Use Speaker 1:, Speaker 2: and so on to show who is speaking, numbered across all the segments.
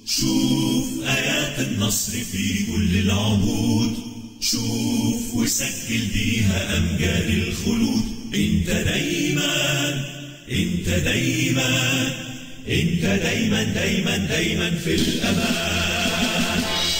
Speaker 1: شوف آيات النصر في كل العهود، شوف وسجل بيها أمجاد الخلود. انت دايما انت دايما انت دايما دايما دايما في الأمان.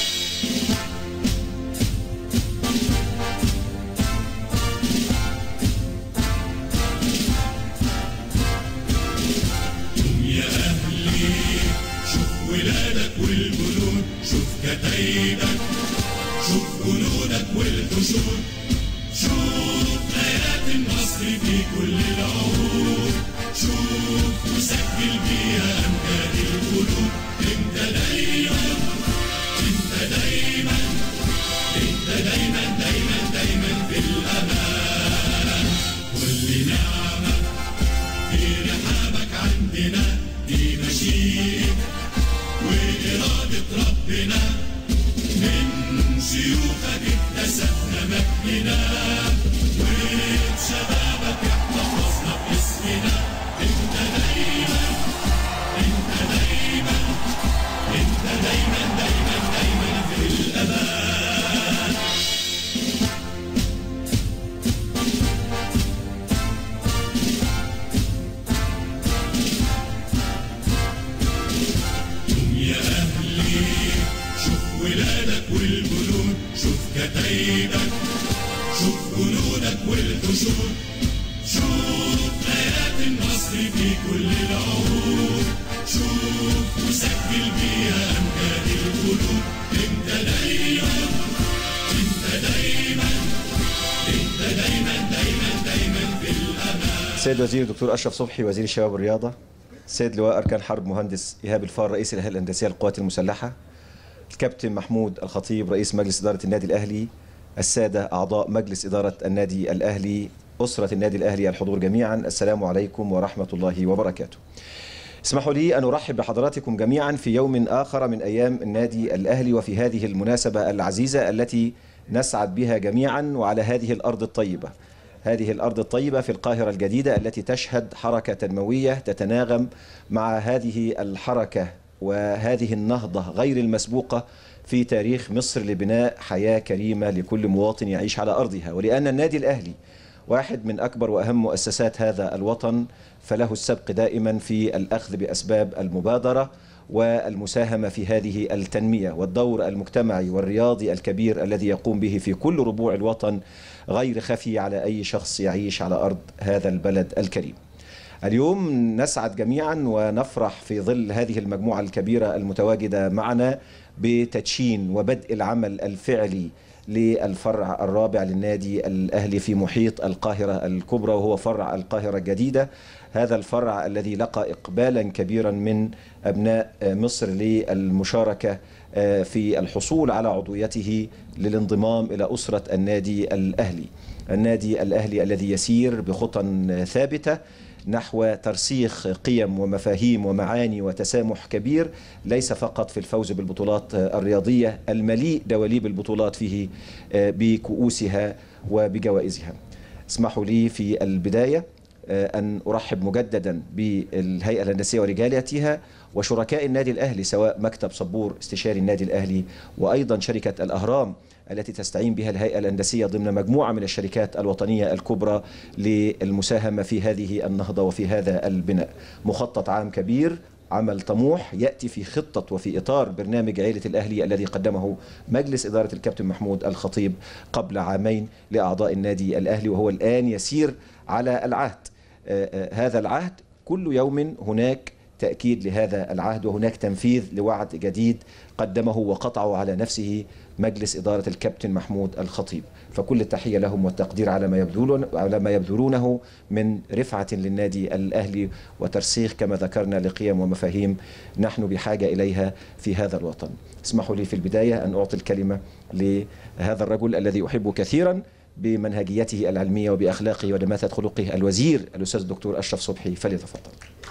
Speaker 1: يا أهلي شوف ولادك والجنود، شوف كتايبك، شوف جنودك والحشود، شوف آيات النصر في كل العهود، شوف وسجل بيها أمجاد الخلود. انت دايما انت دايما انت دايما دايما دايما في الأمان. كل نعمة في رحابك عندنا دي مشيئة وإرادة ربنا، من شيوخك اكتسبنا مجدنا، وبشبابك احتفظنا باسمنا. انت دايما انت دايما انت دايما دايما دايما في الأمان. يا أهلي شوف ولادك والجنود، شوف كتايبك، شوف جنودك والحشود، شوف آيات النصر في كل العهود، شوف وسجل بيها أمجاد الخلود. انت دايما انت دايما انت دايما دايما دايما في الأمان.
Speaker 2: السيد وزير الدكتور أشرف صبحي وزير الشباب والرياضة، السيد لواء أركان حرب مهندس إيهاب الفار رئيس الهيئة الهندسية للقوات المسلحة، الكابتن محمود الخطيب رئيس مجلس إدارة النادي الأهلي، السادة أعضاء مجلس إدارة النادي الأهلي، أسرة النادي الأهلي الحضور جميعا، السلام عليكم ورحمة الله وبركاته. اسمحوا لي أن أرحب بحضراتكم جميعا في يوم آخر من أيام النادي الأهلي، وفي هذه المناسبة العزيزة التي نسعد بها جميعا، وعلى هذه الأرض الطيبة، هذه الأرض الطيبة في القاهرة الجديدة التي تشهد حركة تنموية تتناغم مع هذه الحركة وهذه النهضة غير المسبوقة في تاريخ مصر لبناء حياة كريمة لكل مواطن يعيش على أرضها. ولأن النادي الأهلي واحد من أكبر وأهم مؤسسات هذا الوطن، فله السبق دائما في الأخذ بأسباب المبادرة والمساهمة في هذه التنمية، والدور المجتمعي والرياضي الكبير الذي يقوم به في كل ربوع الوطن غير خفي على أي شخص يعيش على أرض هذا البلد الكريم. اليوم نسعد جميعا ونفرح في ظل هذه المجموعة الكبيرة المتواجدة معنا بتدشين وبدء العمل الفعلي للفرع الرابع للنادي الأهلي في محيط القاهرة الكبرى، وهو فرع القاهرة الجديدة. هذا الفرع الذي لقى إقبالا كبيرا من أبناء مصر للمشاركة في الحصول على عضويته للانضمام إلى أسرة النادي الأهلي. النادي الأهلي الذي يسير بخطى ثابتة نحو ترسيخ قيم ومفاهيم ومعاني وتسامح كبير، ليس فقط في الفوز بالبطولات الرياضية المليء دواليب البطولات فيه بكؤوسها وبجوائزها. اسمحوا لي في البداية أن أرحب مجددا بالهيئة الهندسية ورجالاتها وشركاء النادي الأهلي، سواء مكتب صبور استشاري النادي الأهلي، وأيضا شركة الأهرام التي تستعين بها الهيئة الهندسية ضمن مجموعة من الشركات الوطنية الكبرى للمساهمة في هذه النهضة وفي هذا البناء. مخطط عام كبير، عمل طموح يأتي في خطة وفي إطار برنامج عيلة الأهلي الذي قدمه مجلس إدارة الكابتن محمود الخطيب قبل عامين لأعضاء النادي الأهلي، وهو الآن يسير على العهد. هذا العهد كل يوم هناك تأكيد لهذا العهد، وهناك تنفيذ لوعد جديد قدمه وقطعه على نفسه مجلس إدارة الكابتن محمود الخطيب. فكل التحية لهم والتقدير على ما يبذلونه من رفعة للنادي الأهلي وترسيخ كما ذكرنا لقيم ومفاهيم نحن بحاجة إليها في هذا الوطن. اسمحوا لي في البداية أن أعطي الكلمة لهذا الرجل الذي أحبه كثيرا بمنهجيته العلمية وبأخلاقه ودماثة خلقه، الوزير الأستاذ الدكتور أشرف صبحي، فليتفضل.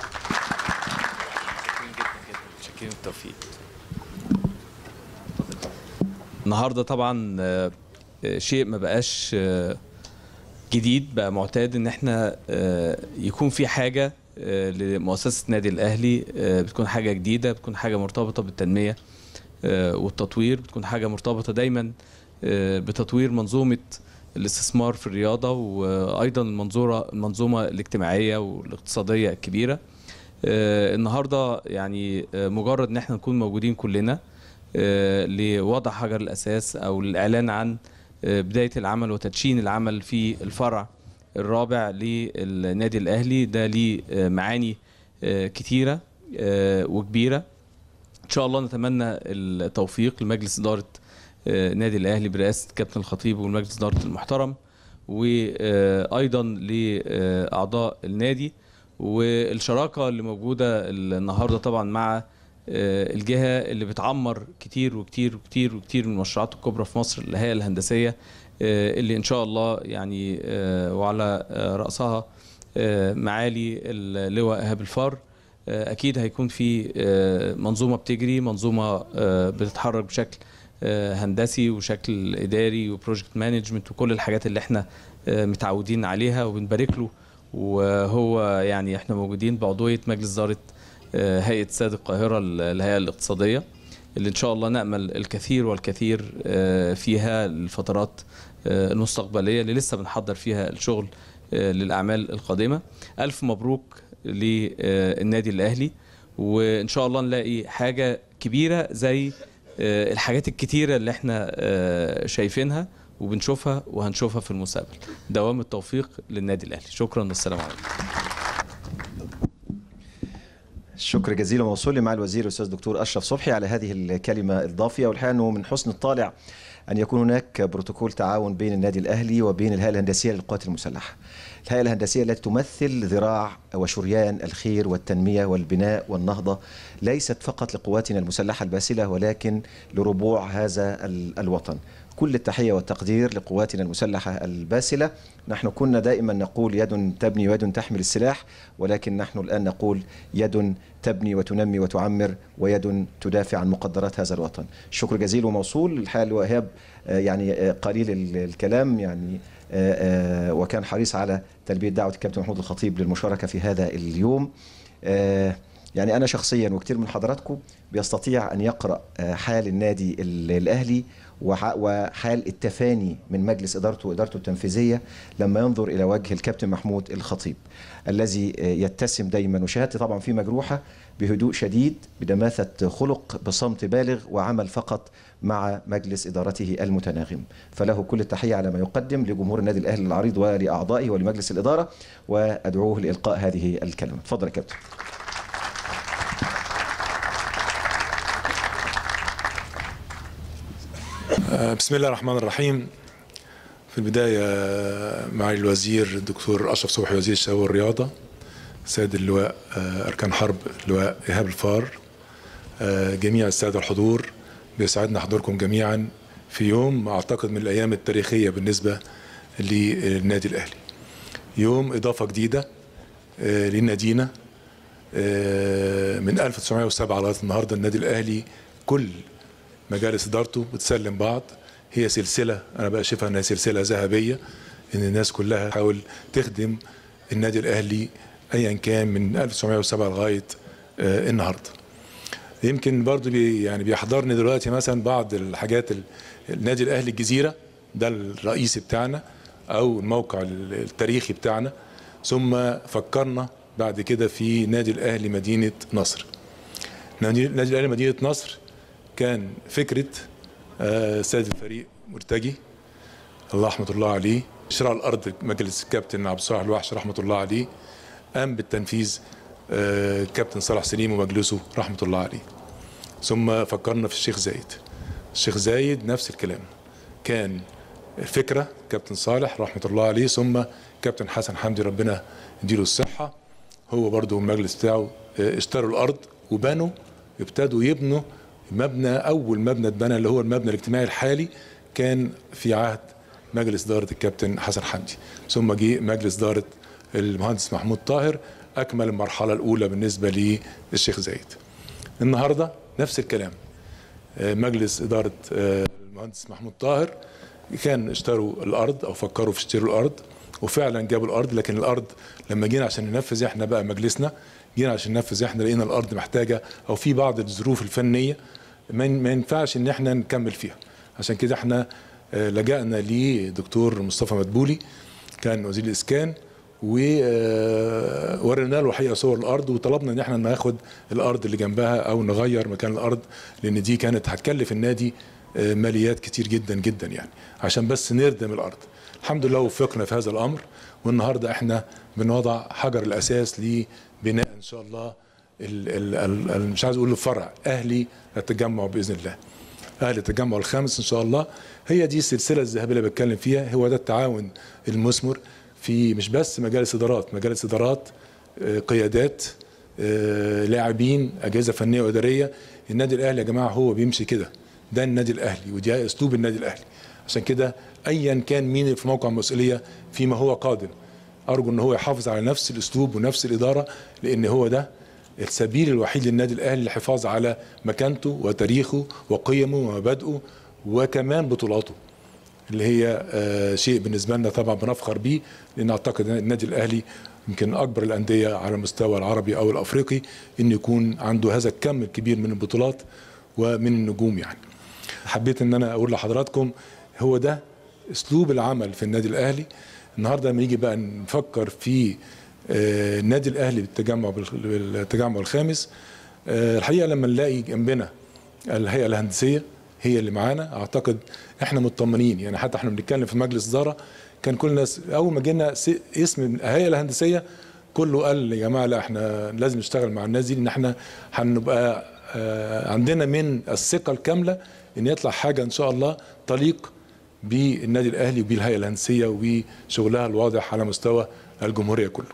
Speaker 3: شكرا التوفيق. النهارده طبعا شيء ما بقاش جديد، بقى معتاد ان احنا يكون في حاجه لمؤسسة النادي الأهلي بتكون حاجة جديدة، بتكون حاجة مرتبطة بالتنمية والتطوير، بتكون حاجة مرتبطة دايما بتطوير منظومة الاستثمار في الرياضة، وأيضا المنظومة الاجتماعية والاقتصادية الكبيرة. النهاردة يعني مجرد ان احنا نكون موجودين كلنا لوضع حجر الأساس أو الإعلان عن بداية العمل وتدشين العمل في الفرع الرابع للنادي الأهلي، ده ليه معاني كتيرة وكبيرة. إن شاء الله نتمنى التوفيق لمجلس إدارة النادي الأهلي برئاسة كابتن الخطيب والمجلس إدارة المحترم، وأيضا لأعضاء النادي، والشراكة اللي موجودة النهاردة طبعا مع الجهة اللي بتعمر كتير وكتير وكتير وكتير من المشروعات الكبرى في مصر، الهيئة الهندسية، اللي إن شاء الله يعني وعلى رأسها معالي اللواء إيهاب الفار. أكيد هيكون في منظومة بتجري، منظومة بتتحرك بشكل هندسي وشكل إداري وبروجكت مانجمنت وكل الحاجات اللي احنا متعودين عليها، وبنبارك له. وهو يعني احنا موجودين بعضوية مجلس إدارة هيئة استاد القاهرة الهيئة الاقتصادية، اللي إن شاء الله نأمل الكثير والكثير فيها الفترات المستقبلية اللي لسه بنحضر فيها الشغل للأعمال القادمة. ألف مبروك للنادي الأهلي، وإن شاء الله نلاقي حاجة كبيرة زي الحاجات الكتيرة اللي احنا شايفينها وبنشوفها وهنشوفها في المستقبل. دوام التوفيق للنادي الأهلي. شكرا والسلام عليكم.
Speaker 2: شكر جزيلا موصول مع الوزير الأستاذ دكتور أشرف صبحي على هذه الكلمة الضافية. والحقيقة أنه من حسن الطالع أن يكون هناك بروتوكول تعاون بين النادي الأهلي وبين الهيئة الهندسية للقوات المسلحة، الهيئة الهندسية التي تمثل ذراع وشريان الخير والتنمية والبناء والنهضة، ليست فقط لقواتنا المسلحة الباسلة ولكن لربوع هذا الوطن. كل التحية والتقدير لقواتنا المسلحة الباسلة. نحن كنا دائما نقول يد تبني ويد تحمل السلاح، ولكن نحن الآن نقول يد تبني وتنمي وتعمر ويد تدافع عن مقدرات هذا الوطن. شكر جزيل وموصول. الحال وإيهاب يعني قليل الكلام يعني وكان حريص على تلبية دعوة الكابتن محمود الخطيب للمشاركة في هذا اليوم. يعني أنا شخصيا وكثير من حضراتكم بيستطيع أن يقرأ حال النادي الأهلي وحال التفاني من مجلس إدارته وإدارته التنفيذية لما ينظر إلى وجه الكابتن محمود الخطيب الذي يتسم دايما، وشهادتي طبعا فيه مجروحة، بهدوء شديد، بدماثة خلق، بصمت بالغ، وعمل فقط مع مجلس إدارته المتناغم. فله كل التحية على ما يقدم لجمهور النادي الأهلي العريض ولأعضائه ولمجلس الإدارة، وأدعوه لإلقاء هذه الكلمة. تفضل يا كابتن.
Speaker 4: بسم الله الرحمن الرحيم. في البداية معالي الوزير الدكتور أشرف صبحي وزير الشباب والرياضة، سيد اللواء أركان حرب اللواء إيهاب الفار، جميع السادة الحضور، بيسعدنا حضوركم جميعا في يوم أعتقد من الأيام التاريخية بالنسبة للنادي الأهلي. يوم إضافة جديدة لنادينا من 1907 لغاية النهاردة. النادي الأهلي كل مجالس إدارته بتسلم بعض، هي سلسلة أنا بقى شايفها أنها سلسلة ذهبية، إن الناس كلها تحاول تخدم النادي الأهلي أيا كان من 1907 لغاية النهاردة. يمكن برضو يعني بيحضرني دلوقتي مثلا بعض الحاجات. النادي الأهلي الجزيرة ده الرئيسي بتاعنا أو الموقع التاريخي بتاعنا، ثم فكرنا بعد كده في نادي الأهلي مدينة نصر. نادي الأهلي مدينة نصر كان فكرة سيد الفريق مرتجي الله رحمة الله عليه، شراء الأرض مجلس الكابتن عبد الصالح الوحش رحمة الله عليه، قام بالتنفيذ كابتن صالح سليم ومجلسه رحمة الله عليه. ثم فكرنا في الشيخ زايد. الشيخ زايد نفس الكلام، كان فكرة كابتن صالح رحمة الله عليه، ثم كابتن حسن حمدي ربنا يديله الصحة، هو برضو المجلس بتاعه اشتروا الأرض وبنوا، ابتدوا يبنوا مبنى. أول مبنى اتبنى اللي هو المبنى الاجتماعي الحالي كان في عهد مجلس إدارة الكابتن حسن حمدي، ثم جه مجلس إدارة المهندس محمود طاهر أكمل المرحلة الأولى بالنسبة للشيخ زايد. النهاردة نفس الكلام، مجلس إدارة المهندس محمود طاهر كان اشتروا الأرض أو فكروا في اشتروا الأرض، وفعلا جابوا الارض، لكن الارض لما جينا عشان ننفذ احنا بقى مجلسنا جينا عشان ننفذ احنا لقينا الارض محتاجه او في بعض الظروف الفنيه ما ينفعش ان احنا نكمل فيها. عشان كده احنا لجأنا لدكتور مصطفى مدبولي كان وزير الاسكان، وورينا له الحقيقه صور الارض، وطلبنا ان احنا ناخد الارض اللي جنبها او نغير مكان الارض، لان دي كانت هتكلف النادي ماليات كتير جدا جدا يعني عشان بس نردم الارض. الحمد لله وفقنا في هذا الامر، والنهارده احنا بنوضع حجر الاساس لبناء ان شاء الله مش عايز اقول الفرع اهلي التجمع باذن الله. اهل التجمع الخامس ان شاء الله، هي دي السلسله الذهبيه اللي بتكلم فيها، هو ده التعاون المثمر في مش بس مجالس ادارات، قيادات، لاعبين، اجهزه فنيه واداريه. النادي الاهلي يا جماعه هو بيمشي كده، ده النادي الاهلي ودي اسلوب النادي الاهلي. عشان كده ايا كان مين في موقع المسؤوليه فيما هو قادم، ارجو ان هو يحافظ على نفس الاسلوب ونفس الاداره، لان هو ده السبيل الوحيد للنادي الاهلي للحفاظ على مكانته وتاريخه وقيمه ومبادئه وكمان بطولاته، اللي هي شيء بالنسبه لنا طبعا بنفخر بيه، لان اعتقد ان النادي الاهلي يمكن اكبر الانديه على المستوى العربي او الافريقي ان يكون عنده هذا الكم الكبير من البطولات ومن النجوم. يعني حبيت ان انا اقول لحضراتكم هو ده اسلوب العمل في النادي الاهلي. النهارده لما يجي بقى نفكر في النادي الاهلي بالتجمع الخامس، الحقيقه لما نلاقي جنبنا الهيئه الهندسيه هي اللي معانا، اعتقد احنا مطمنين. يعني حتى احنا بنتكلم في مجلس اداره كان كل الناس اول ما جينا اسم الهيئه الهندسيه كله قال يا جماعه لا احنا لازم نشتغل مع الناس دي، لان احنا هنبقى عندنا من الثقه الكامله ان يطلع حاجه ان شاء الله تليق بالنادي الاهلي وبالهيئه الهندسيه وشغلها الواضح على مستوى الجمهوريه كله.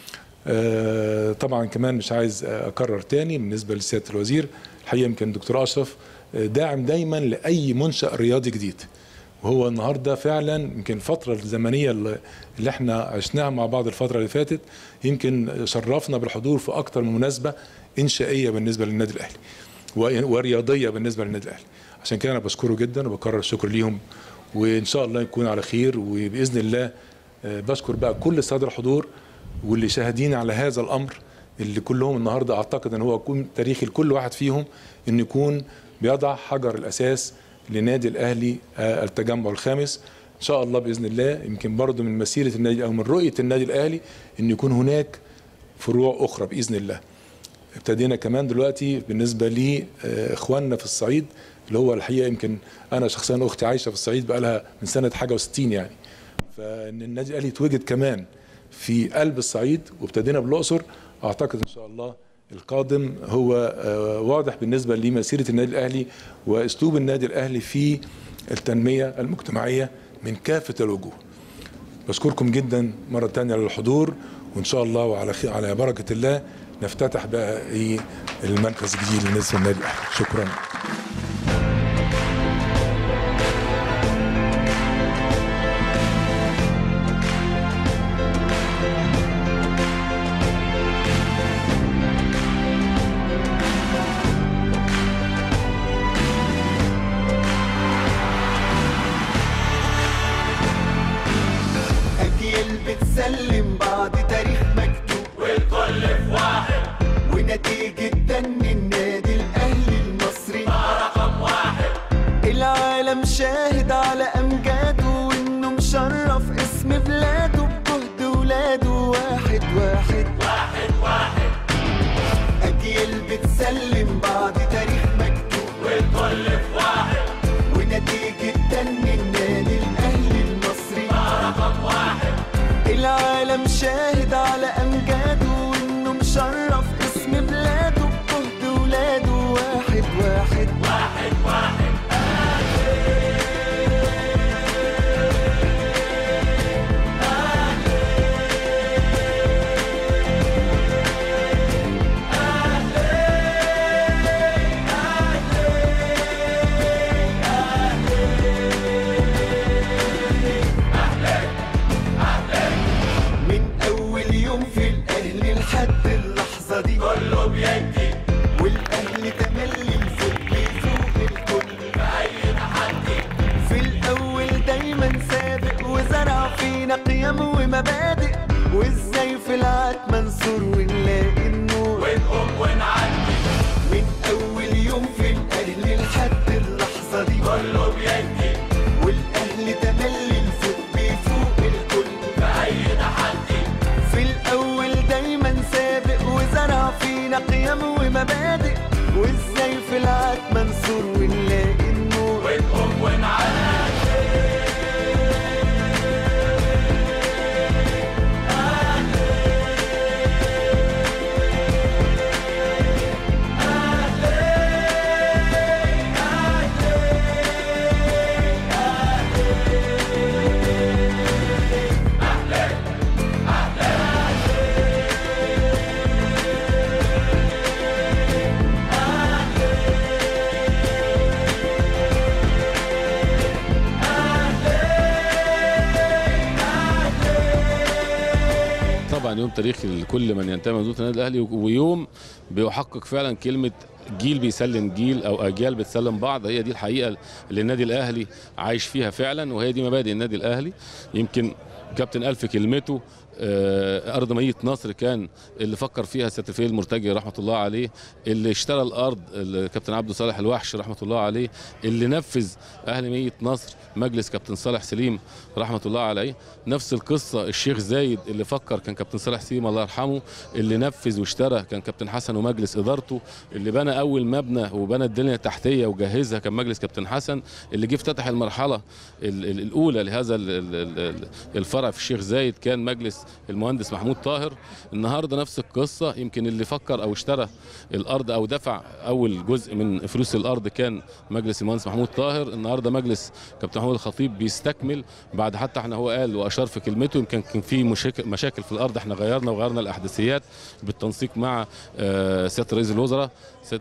Speaker 4: طبعا كمان مش عايز اكرر تاني بالنسبه لسياده الوزير، الحقيقه يمكن دكتور اشرف داعم دايما لاي منشأ رياضي جديد، وهو النهارده فعلا يمكن الفتره الزمنيه اللي احنا عشناها مع بعض الفتره اللي فاتت يمكن شرفنا بالحضور في اكتر من مناسبه انشائيه بالنسبه للنادي الاهلي ورياضيه بالنسبه للنادي الاهلي. عشان كده انا بشكره جدا وبكرر الشكر ليهم، وان شاء الله يكون على خير. وباذن الله بشكر بقى كل الساده الحضور واللي شاهدين على هذا الامر اللي كلهم النهارده اعتقد ان هو يكون تاريخي لكل واحد فيهم ان يكون بيضع حجر الاساس لنادي الاهلي التجمع الخامس ان شاء الله باذن الله. يمكن برضه من مسيره النادي او من رؤيه النادي الاهلي ان يكون هناك فروع اخرى باذن الله. ابتدينا كمان دلوقتي بالنسبه لي اخواننا في الصعيد، اللي هو الحقيقه يمكن انا شخصيا اختي عايشه في الصعيد بقى لها من سنه حاجه و60 يعني، فان النادي الاهلي يتوجد كمان في قلب الصعيد وابتدينا بالاقصر. اعتقد ان شاء الله القادم هو واضح بالنسبه لمسيره النادي الاهلي واسلوب النادي الاهلي في التنميه المجتمعيه من كافه الوجوه. بشكركم جدا مره ثانيه للحضور، وان شاء الله وعلى بركه الله نفتتح بقى المركز الجديد بالنسبه للنادي الاهلي. شكرا.
Speaker 5: بتسلم بعض تاريخ مكتوب
Speaker 1: والكل في واحد،
Speaker 5: ونتيجة فن النادي الأهلي المصري
Speaker 1: رقم واحد.
Speaker 5: العالم شاهد على أمجاده وإنه مشرف اسم بلاده بجهد ولاده واحد واحد
Speaker 1: واحد واحد.
Speaker 5: أجيال بتسلم بعض تاريخ مكتوب
Speaker 1: والكل في واحد،
Speaker 5: ونتيجة فن النادي الأهلي المصري
Speaker 1: رقم واحد.
Speaker 5: العالم شاهد على أمجاده وإنه مشرف اسم بلاده بجهد ولاده واحد واحد
Speaker 1: واحد واحد.
Speaker 5: فينا قيم ومبادئ، وازاي في العتمة ننصر ونلاقي النور،
Speaker 1: ونقوم ونعدي
Speaker 5: من اول يوم في الاهلي لحد اللحظة دي
Speaker 1: كله بيدي،
Speaker 5: والاهلي تملي الفوق بيفوق الكل
Speaker 1: في أي تحدي
Speaker 5: في الاول دايما سابق، وزرع فينا قيم ومبادئ، وازاي في العتمة ننصر ونلاقي النور،
Speaker 1: ونقوم ونعدي
Speaker 6: طبعا يوم تاريخي لكل من ينتمي لمنظومه النادي الاهلي، ويوم بيحقق فعلا كلمه جيل بيسلم جيل او اجيال بتسلم بعض. هي دي الحقيقه اللي النادي الاهلي عايش فيها فعلا، وهي دي مبادئ النادي الاهلي. يمكن كابتن ألف كلمته أرض مدينة نصر كان اللي فكر فيها سيادة الفريق المرتجي رحمة الله عليه، اللي اشترى الأرض الكابتن عبد صالح الوحش رحمة الله عليه، اللي نفذ أهل مدينة نصر مجلس كابتن صالح سليم رحمة الله عليه. نفس القصة الشيخ زايد اللي فكر كان كابتن صالح سليم الله يرحمه، اللي نفذ واشترى كان كابتن حسن ومجلس إدارته، اللي بنى أول مبنى وبنى الدنيا التحتية وجهزها كان مجلس كابتن حسن، اللي جه افتتح المرحلة الأولى لهذا الفرع في الشيخ زايد كان مجلس المهندس محمود طاهر. النهارده نفس القصه، يمكن اللي فكر او اشترى الارض او دفع اول جزء من فلوس الارض كان مجلس المهندس محمود طاهر. النهارده مجلس كابتن محمود الخطيب بيستكمل بعد، حتى احنا هو قال واشار في كلمته يمكن كان في مشاكل في الارض، احنا غيرنا الاحداثيات بالتنسيق مع سياده رئيس الوزراء،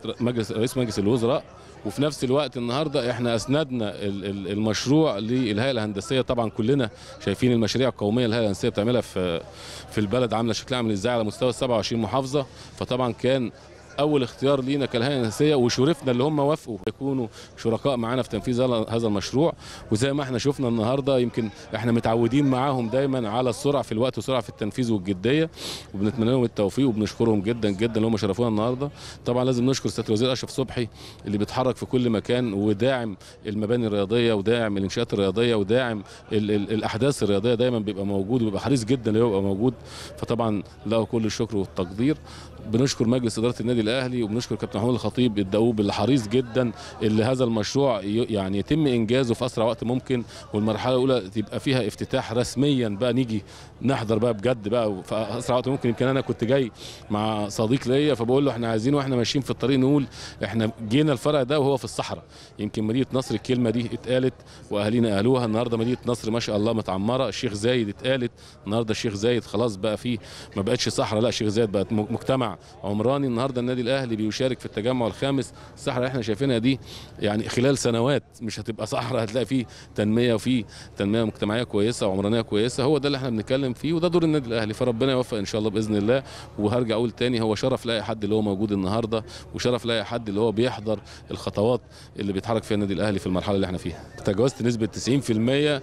Speaker 6: رئيس مجلس الوزراء. وفي نفس الوقت النهارده احنا اسندنا المشروع للهيئه الهندسيه. طبعا كلنا شايفين المشاريع القوميه الهيئه الهندسيه بتعملها في البلد، عامله شكلها عامل ازاي على مستوى 27 محافظه. فطبعا كان اول اختيار لينا كالهيئه الهندسيه، وشرفنا اللي هم وافقوا يكونوا شركاء معانا في تنفيذ هذا المشروع. وزي ما احنا شفنا النهارده يمكن احنا متعودين معاهم دايما على السرعه في الوقت وسرعه في التنفيذ والجديه، وبنتمنى لهم التوفيق وبنشكرهم جدا جدا اللي هم شرفونا النهارده. طبعا لازم نشكر سياده الوزير اشرف صبحي اللي بيتحرك في كل مكان وداعم المباني الرياضيه وداعم الانشاءات الرياضيه وداعم الاحداث الرياضيه، دايما بيبقى موجود وبيبقى حريص جدا انه يبقى موجود. فطبعا له كل الشكر والتقدير. بنشكر مجلس اداره النادي الاهلي وبنشكر كابتن محمود الخطيب الدؤوب اللي حريص جدا اللي هذا المشروع يعني يتم انجازه في اسرع وقت ممكن، والمرحله الاولى تبقى فيها افتتاح رسميا بقى، نيجي نحضر بقى بجد بقى في اسرع وقت ممكن. يمكن انا كنت جاي مع صديق ليا فبقول له احنا عايزين واحنا ماشيين في الطريق نقول احنا جينا الفرع ده وهو في الصحراء. يمكن مدينه نصر الكلمه دي اتقالت واهالينا قالوها، النهارده مدينه نصر ما شاء الله متعمره. الشيخ زايد اتقالت النهارده، الشيخ زايد خلاص بقى فيه ما بقتش صحراء، لا الشيخ زايد بقت مجتمع عمراني. النهارده النادي الاهلي بيشارك في التجمع الخامس. الصحراء اللي احنا شايفينها دي يعني خلال سنوات مش هتبقى صحراء، هتلاقي فيه تنميه وفيه تنميه مجتمعيه كويسه وعمرانيه كويسه. هو ده اللي احنا بنتكلم فيه وده دور النادي الاهلي، فربنا يوفق ان شاء الله باذن الله. وهرجع اقول تاني هو شرف لاي حد اللي هو موجود النهارده، وشرف لاي حد اللي هو بيحضر الخطوات اللي بيتحرك فيها النادي الاهلي في المرحله اللي احنا فيها. تجاوزت نسبه 90%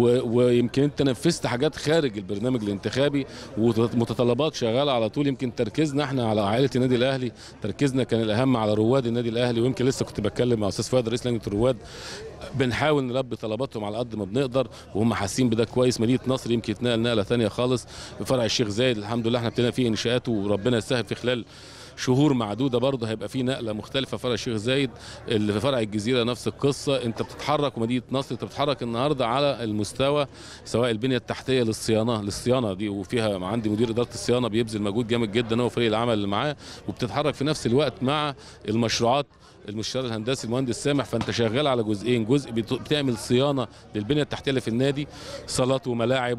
Speaker 6: ويمكن انت نفذت حاجات خارج البرنامج الانتخابي ومتطلبات شغاله على طول. يمكن تركيزنا احنا على عائله النادي الاهلي، تركيزنا كان الاهم على رواد النادي الاهلي. ويمكن لسه كنت بتكلم مع استاذ فؤاد رئيس لجنه الرواد، بنحاول نلبي طلباتهم على قد ما بنقدر وهم حاسين بده كويس. مدينه نصر يمكن تنقل نقله ثانيه خالص. فرع الشيخ زايد الحمد لله احنا ابتدينا فيه انشاءاته وربنا يسهل في خلال شهور معدوده برضه هيبقى في نقله مختلفه. فرع الشيخ زايد اللي في فرع الجزيره نفس القصه. انت بتتحرك ومدينه نصر انت بتتحرك النهارده على المستوى سواء البنيه التحتيه للصيانه دي، وفيها عندي مدير اداره الصيانه بيبذل مجهود جامد جدا هو فريق العمل اللي معاه، وبتتحرك في نفس الوقت مع المشروعات المستشار الهندسي المهندس سامح. فانت شغال على جزئين، جزء بتعمل صيانه للبنيه التحتيه اللي في النادي، صالات وملاعب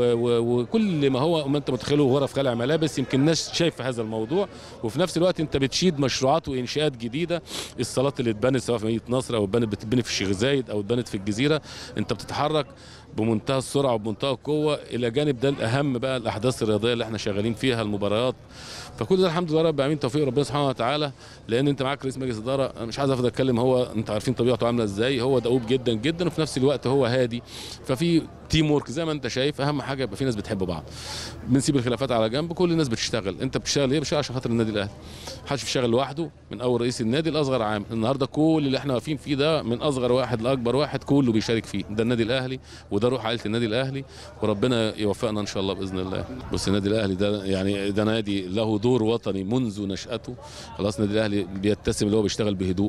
Speaker 6: وكل ما هو ما انت متخيله، غرف خلع ملابس. يمكن الناس شايفه هذا الموضوع. وفي نفس الوقت انت بتشيد مشروعات وانشاءات جديده. الصالات اللي اتبنت سواء في مدينه نصر او بتتبني في الشيخ زايد او اتبنت في الجزيره، انت بتتحرك بمنتهى السرعه وبمنتهى القوه. الى جانب ده الاهم بقى الاحداث الرياضيه اللي احنا شغالين فيها، المباريات. فكل ده الحمد لله رب العالمين توفيق ربنا سبحانه وتعالى. لان انت معاك رئيس مجلس اداره انا مش عايز افضل اتكلم، هو انت عارفين طبيعته عامله ازاي، هو دؤوب جدا جدا وفي نفس الوقت هو هادي. ففي تيم وورك زي ما انت شايف. اهم حاجه يبقى في ناس بتحب بعض، بنسيب الخلافات على جنب، كل الناس بتشتغل. انت بتشتغل ايه؟ بتشتغل عشان خاطر النادي الاهلي، محدش بيشتغل لوحده، من اول رئيس النادي لاصغر عامل. النهارده كل اللي احنا واقفين فيه ده من اصغر واحد لاكبر واحد كله بيشارك فيه، ده النادي الاهلي وده روح عائله النادي الاهلي، وربنا يوفقنا ان شاء الله باذن الله. بص النادي الاهلي ده يعني ده نادي له دور وطني منذ نشأته. خلاص النادي الاهلي بيتسم اللي هو بيشتغل بهدوء،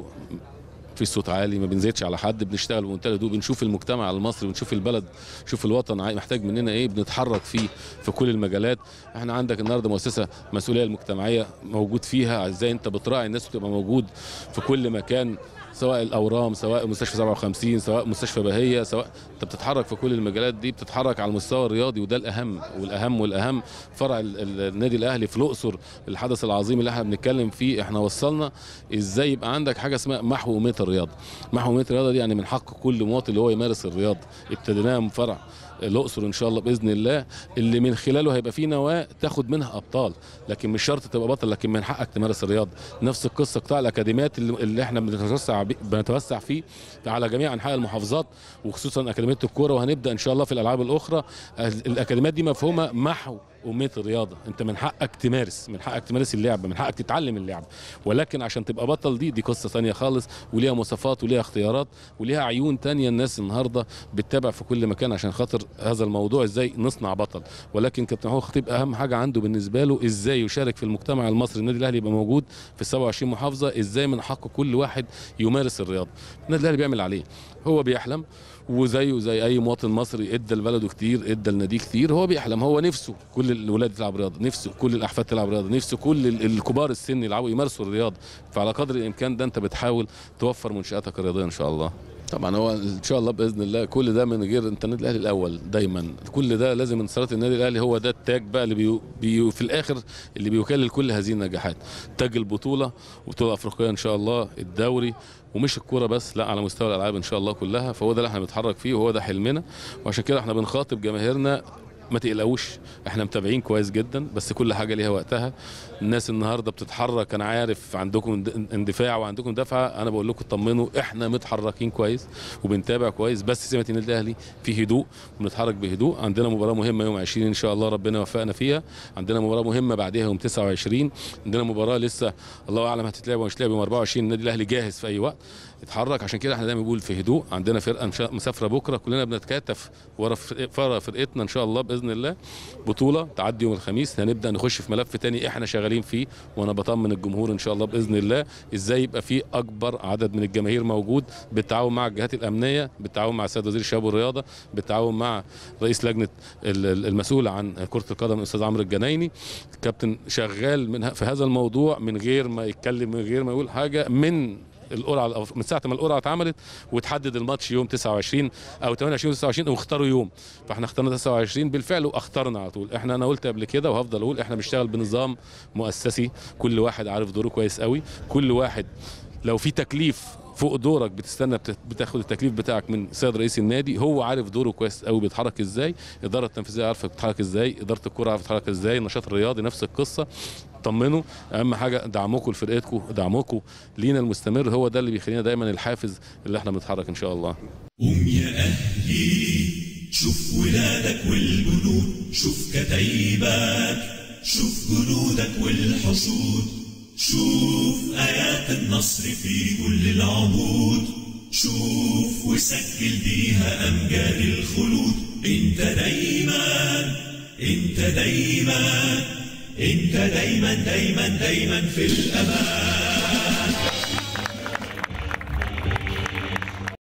Speaker 6: في صوت عالي، ما بنزيدش على حد، بنشتغل بمنتهى الهدوء، بنشوف المجتمع المصري، بنشوف البلد، شوف الوطن محتاج مننا ايه، بنتحرك فيه في كل المجالات. احنا عندك النهارده مؤسسه مسؤوليه المجتمعيه موجود فيها، ازاي انت بتراعي الناس وتبقى موجود في كل مكان، سواء الاورام، سواء مستشفى 57، سواء مستشفى بهيه، سواء انت بتتحرك في كل المجالات دي، بتتحرك على المستوى الرياضي، وده الاهم والاهم والاهم. فرع النادي الاهلي في الاقصر، الحدث العظيم اللي احنا بنتكلم فيه، احنا وصلنا ازاي يبقى عندك حاجه اسمها محو ومية الرياضه. محو ومية الرياضه دي يعني من حق كل مواطن اللي هو يمارس الرياضه. ابتديناها من فرع الاقصر ان شاء الله باذن الله، اللي من خلاله هيبقى فيه نواه تاخد منها ابطال، لكن مش شرط تبقى بطل، لكن من حقك تمارس الرياضه. نفس القصه قطاع الاكاديميات اللي احنا بنتوسع فيه على جميع انحاء المحافظات، وخصوصا اكاديميه الكوره، وهنبدا ان شاء الله في الالعاب الاخرى. الاكاديميات دي مفهومه محو ومية الرياضه، انت من حقك تمارس، من حقك تمارس اللعبه، من حقك تتعلم اللعبه، ولكن عشان تبقى بطل دي قصه ثانيه خالص، وليها مواصفات وليها اختيارات وليها عيون ثانيه. الناس النهارده بتتابع في كل مكان عشان خاطر هذا الموضوع، ازاي نصنع بطل. ولكن كابتن محمود الخطيب اهم حاجه عنده بالنسبه له ازاي يشارك في المجتمع المصري. النادي الاهلي يبقى موجود في 27 محافظه، ازاي من حق كل واحد يمارس الرياضه. النادي الاهلي بيعمل عليه، هو بيحلم، وزيه زي اي مواطن مصري ادى لبلده كتير، ادى لناديه كتير. هو بيحلم، هو نفسه كل الولاد تلعب رياضه، نفسه كل الاحفاد تلعب رياضه، نفسه كل الكبار السن يلعبوا يمارسوا الرياضه. فعلى قدر الامكان ده انت بتحاول توفر منشاتك الرياضيه ان شاء الله. طبعا هو ان شاء الله باذن الله كل ده من غير انت النادي الاهلي الاول دايما، كل ده لازم انتصارات النادي الاهلي هو ده التاج بقى اللي في الاخر اللي بيوكل كل هذه النجاحات. تاج البطوله وبطوله افريقيه ان شاء الله، الدوري، ومش الكوره بس، لا على مستوى الالعاب ان شاء الله كلها. فهو ده اللي احنا بنتحرك فيه وهو ده حلمنا، وعشان كده احنا بنخاطب جماهيرنا ما تقلقوش، احنا متابعين كويس جدا، بس كل حاجه ليها وقتها. الناس النهارده بتتحرك، انا عارف عندكم اندفاع وعندكم دفعه، انا بقول لكم اطمنوا، احنا متحركين كويس وبنتابع كويس، بس سمه النادي الاهلي في هدوء وبنتحرك بهدوء. عندنا مباراه مهمه يوم 20 ان شاء الله، ربنا يوفقنا فيها. عندنا مباراه مهمه بعدها يوم 29. عندنا مباراه لسه الله اعلم هتتلعب ومش هتتلعب يوم 24. النادي الاهلي جاهز في اي وقت اتحرك. عشان كده احنا دايما بنقول في هدوء. عندنا فرقه مسافره بكره، كلنا بنتكاتف ورا فرقتنا ان شاء الله باذن الله. بطوله تعدي يوم الخميس، هنبدا نخش في ملف تاني احنا شغالين فيه، وانا بطمن الجمهور ان شاء الله باذن الله ازاي يبقى في اكبر عدد من الجماهير موجود، بالتعاون مع الجهات الامنيه، بالتعاون مع السيد وزير الشباب والرياضه، بالتعاون مع رئيس لجنه المسؤول عن كره القدم الاستاذ عمرو الجنايني. الكابتن شغال في هذا الموضوع من غير ما يتكلم، من غير ما يقول حاجه، من القرعه، من ساعه ما القرعه اتعملت وتحدد الماتش يوم 29 او 28 29 واختاروا يوم، فاحنا اخترنا 29 بالفعل واخترنا على طول. انا قلت قبل كده وهفضل اقول، احنا بنشتغل بنظام مؤسسي، كل واحد عارف دوره كويس قوي. كل واحد لو في تكليف فوق دورك بتستنى بتاخد التكليف بتاعك من سيد رئيس النادي، هو عارف دوره كويس قوي بيتحرك ازاي، الاداره التنفيذيه عارفه بتتحرك ازاي، اداره الكوره عارفه بتتحرك ازاي، النشاط الرياضي نفس القصه. طمنوا، اهم حاجه دعمكم لفرقتكم، دعمكم لينا المستمر، هو ده اللي بيخلينا دايما الحافز اللي احنا بنتحرك ان شاء الله.
Speaker 7: قوم يا اهلي، شوف ولادك والجنود، شوف كتايبك، شوف جنودك والحشود، شوف آيات النصر في كل العهود، شوف وسجل بيها أمجاد الخلود. انت دايما انت دايما انت دايما دايما دايما في الأمان.